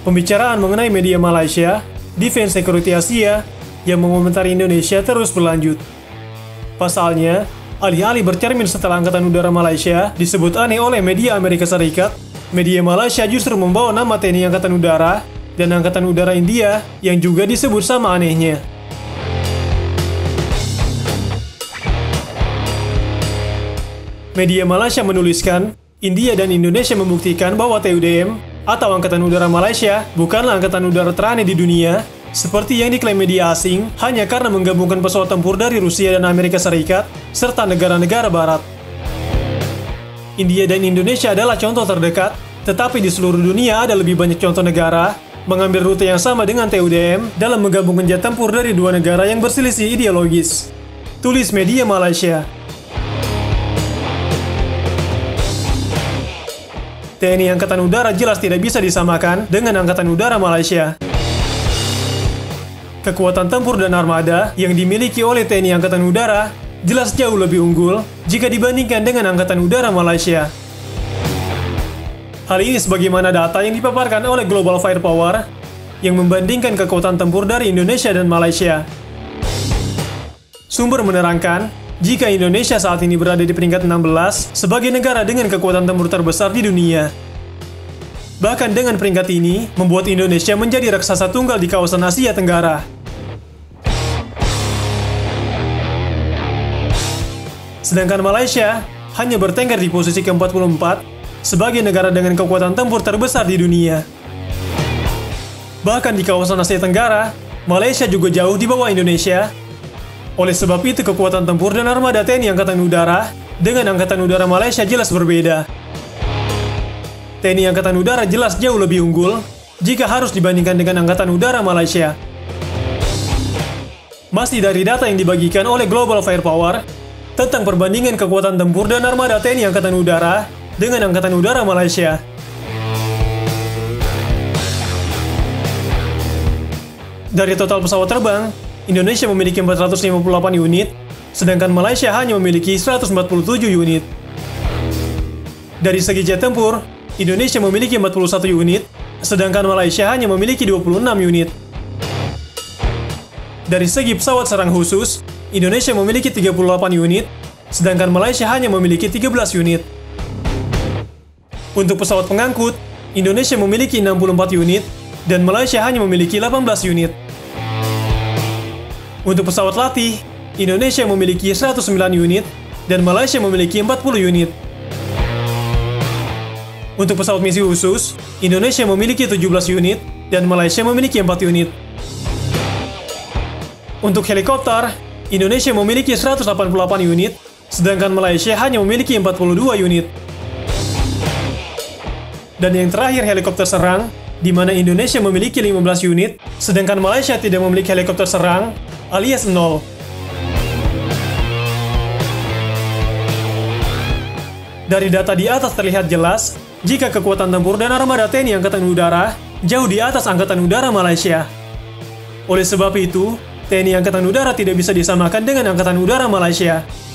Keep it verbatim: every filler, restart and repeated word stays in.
Pembicaraan mengenai media Malaysia, Defense Security Asia, yang mengomentari Indonesia terus berlanjut. Pasalnya, alih-alih bercermin setelah Angkatan Udara Malaysia disebut aneh oleh media Amerika Serikat, media Malaysia justru membawa nama T N I Angkatan Udara dan Angkatan Udara India yang juga disebut sama anehnya. Media Malaysia menuliskan, India dan Indonesia membuktikan bahwa T U D M atau Angkatan Udara Malaysia bukanlah angkatan udara teraneh di dunia, seperti yang diklaim media asing hanya karena menggabungkan pesawat tempur dari Rusia dan Amerika Serikat, serta negara-negara barat. India dan Indonesia adalah contoh terdekat, tetapi di seluruh dunia ada lebih banyak contoh negara mengambil rute yang sama dengan T U D M dalam menggabungkan jet tempur dari dua negara yang berselisih ideologis. Tulis media Malaysia. T N I Angkatan Udara jelas tidak bisa disamakan dengan Angkatan Udara Malaysia. Kekuatan tempur dan armada yang dimiliki oleh T N I Angkatan Udara jelas jauh lebih unggul jika dibandingkan dengan Angkatan Udara Malaysia. Hal ini sebagaimana data yang dipaparkan oleh Global Firepower yang membandingkan kekuatan tempur dari Indonesia dan Malaysia. Sumber menerangkan, jika Indonesia saat ini berada di peringkat enam belas sebagai negara dengan kekuatan tempur terbesar di dunia. Bahkan dengan peringkat ini, membuat Indonesia menjadi raksasa tunggal di kawasan Asia Tenggara. Sedangkan Malaysia hanya bertengger di posisi ke empat puluh empat sebagai negara dengan kekuatan tempur terbesar di dunia. Bahkan di kawasan Asia Tenggara, Malaysia juga jauh di bawah Indonesia. Oleh sebab itu, kekuatan tempur dan armada T N I Angkatan Udara dengan Angkatan Udara Malaysia jelas berbeda. T N I Angkatan Udara jelas jauh lebih unggul jika harus dibandingkan dengan Angkatan Udara Malaysia. Masih dari data yang dibagikan oleh Global Firepower tentang perbandingan kekuatan tempur dan armada T N I Angkatan Udara dengan Angkatan Udara Malaysia. Dari total pesawat terbang, Indonesia memiliki empat ratus lima puluh delapan unit, sedangkan Malaysia hanya memiliki seratus empat puluh tujuh unit. Dari segi jet tempur, Indonesia memiliki empat puluh satu unit, sedangkan Malaysia hanya memiliki dua puluh enam unit. Dari segi pesawat serang khusus, Indonesia memiliki tiga puluh delapan unit, sedangkan Malaysia hanya memiliki tiga belas unit. Untuk pesawat pengangkut, Indonesia memiliki enam puluh empat unit, dan Malaysia hanya memiliki delapan belas unit. Untuk pesawat latih, Indonesia memiliki seratus sembilan unit, dan Malaysia memiliki empat puluh unit. Untuk pesawat misi khusus, Indonesia memiliki tujuh belas unit, dan Malaysia memiliki empat unit. Untuk helikopter, Indonesia memiliki seratus delapan puluh delapan unit, sedangkan Malaysia hanya memiliki empat puluh dua unit. Dan yang terakhir helikopter serang, di mana Indonesia memiliki lima belas unit, sedangkan Malaysia tidak memiliki helikopter serang, alias nol. Dari data di atas terlihat jelas, jika kekuatan tempur dan armada T N I Angkatan Udara jauh di atas Angkatan Udara Malaysia. Oleh sebab itu, T N I Angkatan Udara tidak bisa disamakan dengan Angkatan Udara Malaysia.